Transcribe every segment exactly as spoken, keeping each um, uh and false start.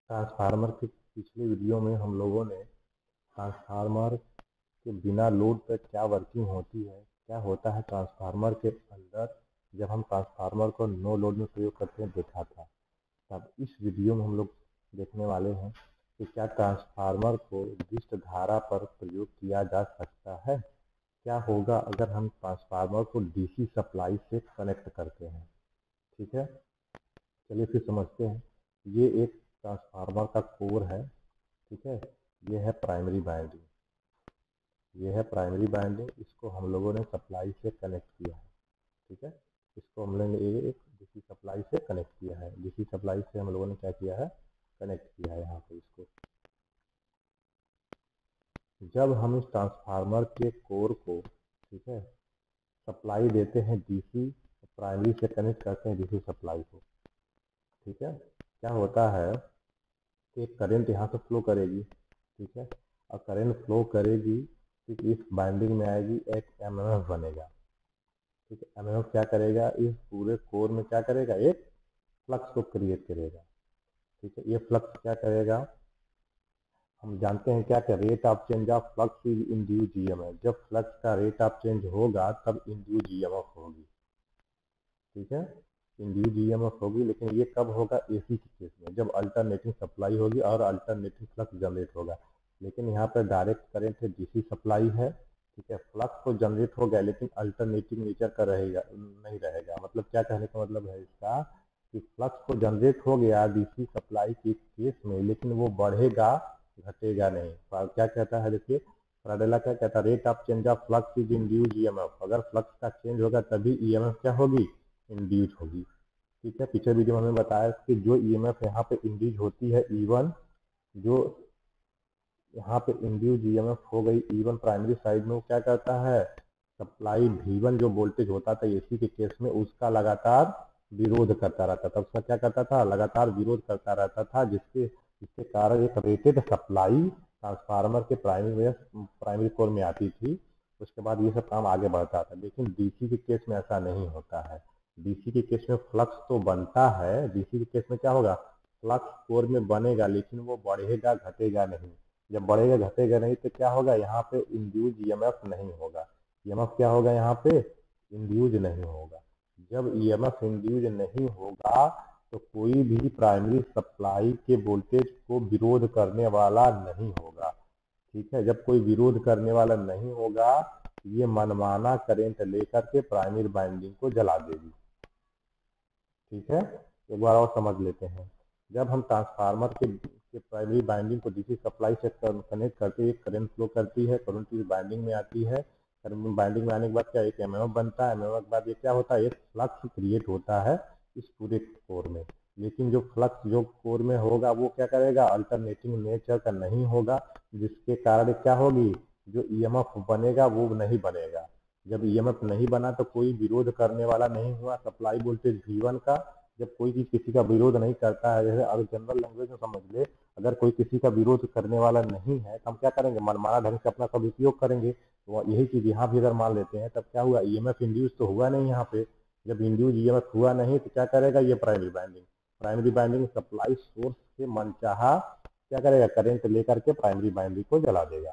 Transformer के पिछले video में हम लोगों ने ट्रांसफार्मर के बिना लोड पर क्या वर्किंग होती है, क्या होता है ट्रांसफार्मर के अंदर जब हम ट्रांसफार्मर को नो लोड में प्रयोग करते हैं देखा था। तब इस वीडियो में हम लोग देखने वाले हैं कि क्या ट्रांसफार्मर को विशिष्ट धारा पर प्रयोग किया जा सकता है। क्या होगा अगर हम ट्रांसफार्मर को डीसी सप्लाई से कनेक्ट करते हैं। ठीक है, चलिए फिर समझते हैं। ये एक ट्रांसफार्मर का कोर है। ठीक है, ये है प्राइमरी वाइंडिंग, ये है प्राइमरी वाइंडिंग। इसको हम लोगों ने सप्लाई से कनेक्ट किया है। ठीक है, इसको हम लोगों ने एक डीसी सप्लाई से कनेक्ट किया है। डीसी सप्लाई से हम लोगों ने क्या किया है, कनेक्ट किया है यहाँ पे इसको। जब हम इस ट्रांसफार्मर के कोर को, ठीक है, सप्लाई देते हैं डीसी, प्राइमरी से कनेक्ट करते हैं डीसी सप्लाई को। ठीक है, क्या होता है कि करंट यहाँ से फ्लो करेगी। ठीक है, और करंट फ्लो करेगी, ठीक, इस बाइंडिंग में आएगी, एक एमएमएफ बनेगा। ठीक है, एमएमएफ क्या करेगा, इस पूरे कोर में क्या करेगा, एक फ्लक्स को क्रिएट करेगा। ठीक है, ये फ्लक्स क्या करेगा, हम जानते हैं क्या, क्या rate of change of flux is induce EMF. जब फ्लक्स का रेट ऑफ चेंज होगा तब इंड्यूस ईएमएफ होगी। ठीक है, इंड्यूस ईएमएफ होगी, लेकिन ये कब होगा, एसी के केस में, जब अल्टरनेटिंग सप्लाई होगी और अल्टरनेटिंग फ्लक्स जनरेट होगा। लेकिन यहाँ पर डायरेक्ट करंट है, डीसी सप्लाई है। ठीक है, फ्लक्स तो जनरेट हो गया लेकिन अल्टरनेटिंग नेचर का रहेगा नहीं रहेगा। मतलब क्या कहने का मतलब है इसका कि फ्लक्स को जनरेट हो गया डीसी सप्लाई के केस में, लेकिन वो बढ़ेगा घटेगा नहीं। क्या कहता है, देखिए फैराडे क्या कहता है, rate of change of flux is induce EMF. अगर फ्लक्स का चेंज होगा तभी ईएमएफ क्या होगी, इंड्यूस होगी। ठीक है, पिछले वीडियो में हमने बताया कि जो ईएमएफ यहाँ पे इंड्यूस होती है ई वन, जो यहाँ पे इंड्यूस ईएमएफ हो गई ई वन प्राइमरी साइड में, वो क्या करता है, सप्लाई वी वन जो वोल्टेज होता था एसी के केस में, उसका लगातार विरोध करता रहता था। उसका क्या करता था, लगातार विरोध करता रहता था, जिसके जिसके कारण एक रेटेड सप्लाई ट्रांसफार्मर के प्राइमरी में प्राइमरी कोर में आती थी। उसके बाद ये सब काम आगे बढ़ता था। लेकिन डीसी के केस में ऐसा नहीं होता है। डीसी के केस में फ्लक्स तो बनता है, डीसी के केस में क्या होगा, फ्लक्स कोर में बनेगा लेकिन वो बढ़ेगा घटेगा नहीं। जब बढ़ेगा घटेगा नहीं तो क्या होगा, यहाँ पे इंड्यूस ईएमएफ नहीं होगा। ईएमएफ क्या होगा, यहाँ पे इंड्यूस नहीं होगा। जब ईएमएफ इंड्यूस नहीं होगा तो कोई भी प्राइमरी सप्लाई के वोल्टेज को विरोध करने वाला नहीं होगा। ठीक है, जब कोई विरोध करने वाला नहीं होगा, ये मनमाना करंट लेकर के प्राइमरी वाइंडिंग को जला देगी। ठीक है, एक बार और समझ लेते हैं। जब हम ट्रांसफार्मर के, के प्राइमरी वाइंडिंग को डीसी सप्लाई से कनेक्ट करते हैं, करंट फ्लो करती है, करंट इस वाइंडिंग में आती है। करंट वाइंडिंग में आने के बाद क्या, एक एमएमएफ बनता है। एमएमएफ के बाद ये क्या होता है, एक फ्लक्स क्रिएट होता है इस पूरे कोर में। लेकिन जो फ्लक्स जो कोर में होगा वो क्या करेगा, अल्टरनेटिंग नेचर का नहीं होगा, जिसके कारण क्या होगी, जो ईएमएफ बनेगा वो नहीं बनेगा। जब ईएमएफ नहीं बना तो कोई विरोध करने वाला नहीं हुआ सप्लाई वोल्टेज वी वन का। जब कोई चीज किसी का विरोध नहीं करता है, जैसे अगर जनरल लैंग्वेज में समझ ले, अगर कोई किसी का विरोध करने वाला नहीं है तो हम क्या करेंगे, मनमाना ढंग से अपना सब उपयोग करेंगे। तो यही चीज यहाँ भी अगर मान लेते हैं, तब क्या हुआ, ईएमएफ इंड्यूस तो हुआ नहीं यहाँ पे। जब इंड्यूस ईएमएफ हुआ नहीं तो क्या करेगा, ये primary binding primary binding supply source से मनचाहा क्या करेगा, करंट लेकर के प्राइमरी बाइंडिंग को जला देगा।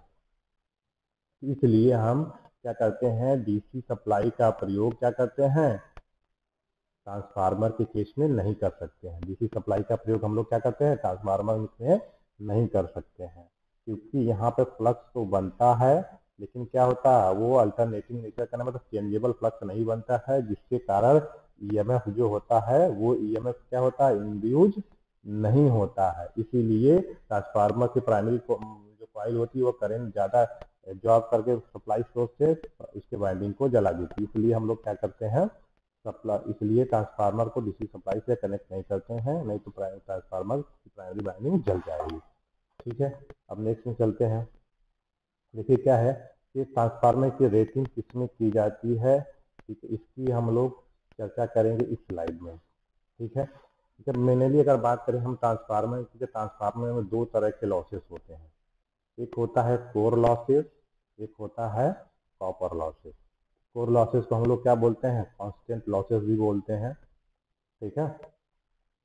इसलिए हम क्या करते हैं, डीसी सप्लाई का प्रयोग क्या करते हैं, ट्रांसफार्मर के केस में नहीं कर सकते हैं। डीसी सप्लाई का प्रयोग हम लोग क्या करते हैं, ट्रांसफार्मर में नहीं कर सकते हैं, क्योंकि यहाँ पे फ्लक्स तो बनता है लेकिन क्या होता है, वो अल्टरनेटिंग नेचर का, मतलब चेंजेबल फ्लक्स नहीं बनता है, जिसके कारण ईएमएफ जो होता है वो ईएमएफ क्या होता है, इंड्यूस नहीं होता है। इसीलिए ट्रांसफार्मर की प्राइमरी जो कॉइल होती है वो करंट ज़्यादा एब्जॉर्ब करके सप्लाई सोर्स से उसके वाइंडिंग को जला देती है। इसलिए हम लोग क्या करते हैं, सप्लाई, इसलिए ट्रांसफार्मर को डीसी सप्लाई से कनेक्ट नहीं करते हैं, नहीं तो ट्रांसफार्मर की प्राइमरी वाइंडिंग जल जाएगी। ठीक है, अब नेक्स्ट में चलते हैं। देखिए क्या है कि ट्रांसफार्मर की रेटिंग किसमें की जाती है, ठीक है, इसकी हम लोग चर्चा करेंगे इस स्लाइड में। ठीक है, जब मेनली अगर बात करें हम ट्रांसफार्मर की, ट्रांसफार्मर में दो तरह के लॉसेस होते हैं। एक होता है कोर लॉसेस, एक होता है कॉपर लॉसेस। कोर लॉसेस को हम लोग क्या बोलते हैं, कांस्टेंट लॉसेस भी बोलते हैं। ठीक है,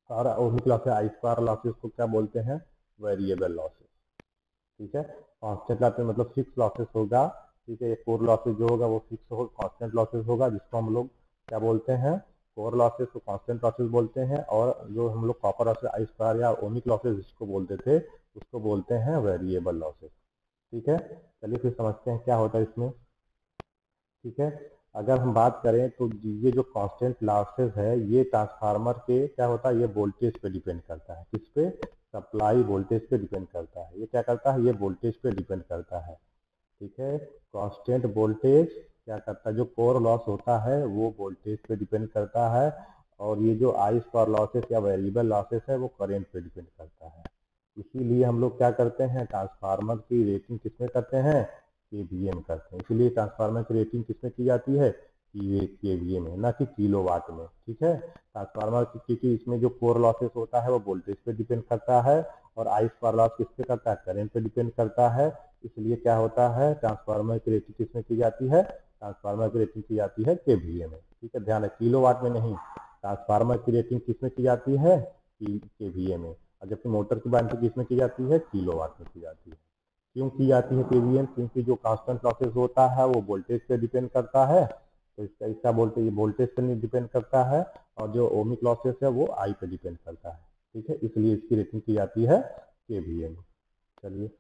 और ohmic losses I square losses को क्या बोलते हैं, वेरिएबल लॉसेस। ठीक है, कांस्टेंट लॉसेस मतलब फिक्स लॉसेस होगा। ठीक है, ये कोर लॉसेस जो होगा वो फिक्स होगा, कांस्टेंट लॉसेस होगा जिसको हम लोग क्या बोलते हैं, कोर लॉसेस को कांस्टेंट लॉसेस बोलते हैं, और जो हम लोग कॉपर लॉसेस आई स्क्वायर या ओमिक लॉसेस जिसको बोलते थे उसको बोलते हैं वेरिएबल लॉसेस। ठीक है, चलिए फिर समझते हैं क्या होता है इसमें। ठीक है, अगर हम बात करें तो ये जो कांस्टेंट लॉसेस है ये ट्रांसफार्मर के क्या होता है, ये वोल्टेज पे डिपेंड करता है। किस पे, सप्लाई वोल्टेज पे डिपेंड करता है। ये क्या करता है, ये वोल्टेज पे डिपेंड करता है। ठीक है, कांस्टेंट वोल्टेज क्या करता है, जो कोर लॉस होता है वो वोल्टेज पे डिपेंड करता है, और ये जो आई स्क्वायर लॉसेस या वेरिएबल लॉसेस है वो करंट पे डिपेंड करता है। इसीलिए हम लोग क्या करते हैं, ट्रांसफार्मर की रेटिंग किसमें करते हैं, केवीए करते हैं। इसलिए ट्रांसफार्मर की रेटिंग किसमें की जाती है, केवीए में, ना कि किलो वाट में। ठीक है, ट्रांसफार्मर क्योंकि इसमें जो कोर लॉसेस होता है वो वोल्टेज पे डिपेंड करता है, और आई स्क्वायर लॉस किस पे करता है, करंट पे डिपेंड करता है। इसलिए क्या होता है, ट्रांसफार्मर की रेटिंग किसमें की जाती है, ट्रांसफार्मर की रेटिंग की जाती है केवीए में। ठीक है, ध्यान है, किलो वाट में नहीं। ट्रांसफार्मर की रेटिंग किसमें की जाती है, केवीए में, और जबकि मोटर की रेटिंग किसमें की जाती है, किलो वाट में की जाती है। क्यों की जाती है केवीए? क्योंकि जो कांस्टेंट लॉसेस होता है वो वोल्टेज पे डिपेंड करता है, तो इसका इसका वोल्टेज ये वोल्टेज पे नहीं डिपेंड करता है, और जो ओमिक लॉसेस है वो आई पे डिपेंड करता है। ठीक है, इसलिए इसकी रेटिंग की जाती है केवीए में। चलिए,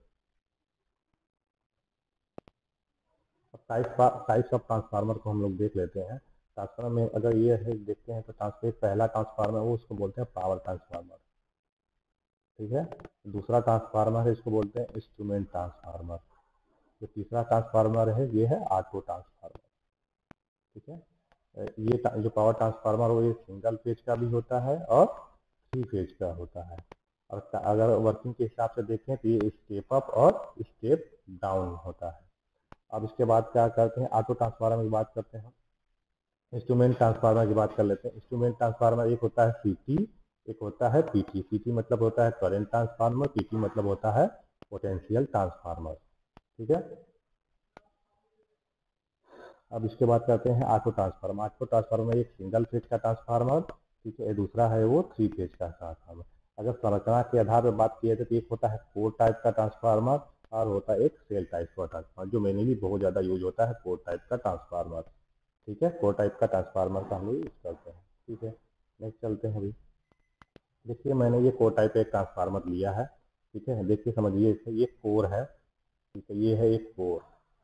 टाइप्स ऑफ ट्रांसफार्मर को हम लोग देख लेते हैं। ट्रांसफार्मर में अगर ये है देखते हैं तो ट्रांसफर पहला ट्रांसफार्मर वो उसको बोलते हैं पावर ट्रांसफार्मर। ठीक है, दूसरा ट्रांसफार्मर है इसको बोलते हैं इंस्ट्रूमेंट ट्रांसफार्मर। जो तीसरा ट्रांसफार्मर है ये है ऑटो ट्रांसफार्मर। ठीक है, ये जो पावर ट्रांसफार्मर वो ये सिंगल फेज का भी होता है और थ्री फेज का होता है, और अगर वर्किंग के हिसाब से देखें तो ये स्टेप अप और स्टेप डाउन होता है। अब इसके बाद क्या करते हैं, ऑटो ट्रांसफार्मर की बात करते हैं। इंस्ट्रूमेंट ट्रांसफार्मर की बात कर लेते हैं। इंस्ट्रूमेंट ट्रांसफार्मर एक होता है सीटी, एक होता है पीटी। सीटी मतलब होता है करंट ट्रांसफार्मर, पीटी मतलब होता है पोटेंशियल ट्रांसफार्मर। ठीक है, अब इसके बाद करते हैं ऑटो ट्रांसफार्मर। ऑटो ट्रांसफार्मर एक सिंगल फेज का ट्रांसफार्मर, ठीक है, दूसरा है वो थ्री फेज का ट्रांसफार्मर। अगर संरचना के आधार पर बात किया जाए तो एक होता है कोर टाइप का ट्रांसफार्मर, और होता है एक सेल टाइप का ट्रांसफार्मर, जो मेनली बहुत ज़्यादा यूज होता है कोर टाइप का ट्रांसफार्मर। ठीक है, कोर टाइप का ट्रांसफार्मर का हम लोग यूज करते हैं। ठीक है, नेक्स्ट चलते हैं। अभी देखिए मैंने ये कोर टाइप एक ट्रांसफार्मर लिया है। ठीक है, देखिए समझिए, ये कोर है। ठीक है, ये है एक कोर।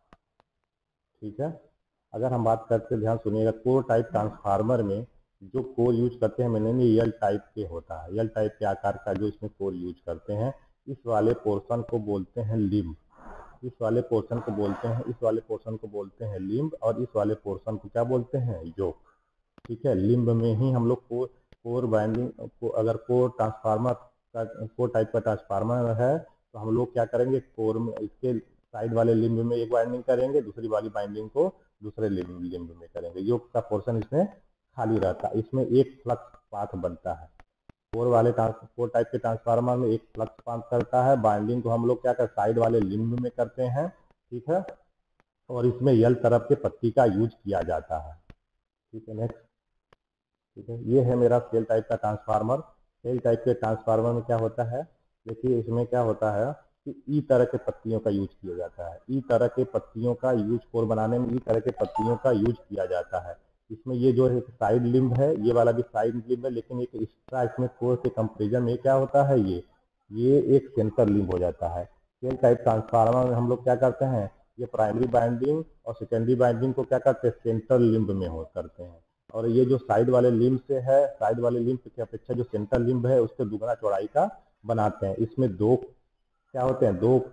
ठीक है, अगर हम बात करते हैं, ध्यान सुनिएगा, कोर टाइप ट्रांसफार्मर में जो कोर यूज करते हैं मैंने यल टाइप के होता है, यल टाइप के आकार का जो इसमें कोर यूज करते हैं। इस वाले पोर्शन को बोलते हैं लिम्ब, इस वाले पोर्शन को बोलते हैं इस वाले पोर्शन को बोलते हैं लिम्ब, और इस वाले पोर्शन को क्या बोलते हैं, योक। ठीक है, लिम्ब में ही हम लोग कोर कोर बाइंडिंग को, अगर कोर ट्रांसफार्मर का कोर टाइप का ट्रांसफार्मर है तो हम लोग क्या करेंगे, कोर में इसके साइड वाले लिम्ब में एक बाइंडिंग करेंगे, दूसरी वाली बाइंडिंग को दूसरे लिम्ब लिम्ब में करेंगे। योक का पोर्शन इसमें खाली रहता है, इसमें एक फ्लक्स पाथ बनता है। कोर वाले कोर टाइप के ट्रांसफार्मर में एक फ्लक्स पाथ करता है, बाइंडिंग को हम लोग क्या कर साइड वाले लिम्ब में करते हैं। ठीक है, और इसमें यल तरफ के पत्ती का यूज किया जाता है। ठीक है, नेक्स्ट। ठीक है, ये है मेरा सेल टाइप का ट्रांसफार्मर। सेल टाइप के ट्रांसफार्मर में क्या होता है, देखिए इसमें क्या होता है कि ई तरह के पत्तियों का यूज किया जाता है। ई तरह के पत्तियों का यूज कोर बनाने में ई तरह के पत्तियों का यूज किया जाता है। इसमें ये जो है साइड लिम्ब है, ये वाला भी साइड लिम्ब है, लेकिन एक एक्स्ट्रा इसमें कोर के कंपेरिजन में क्या होता है, ये ये एक सेंटर लिम्ब हो जाता है। सेल टाइप ट्रांसफार्मर में हम लोग क्या करते हैं, ये प्राइमरी बाइंडिंग और सेकेंडरी बाइंडिंग को क्या करते हैं, सेंटर लिम्ब में हो करते हैं। और ये जो साइड वाले लिम्ब से है, साइड वाले लिम्ब की अपेक्षा जो सेंटर लिम्ब है उसके दुगना चौड़ाई का बनाते हैं। इसमें दो क्या होते हैं, दो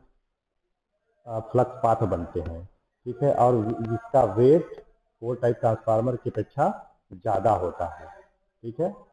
फ्लक्स पाथ बनते हैं। ठीक है, और जिसका वेट कोर टाइप ट्रांसफार्मर की अपेक्षा ज़्यादा होता है। ठीक है,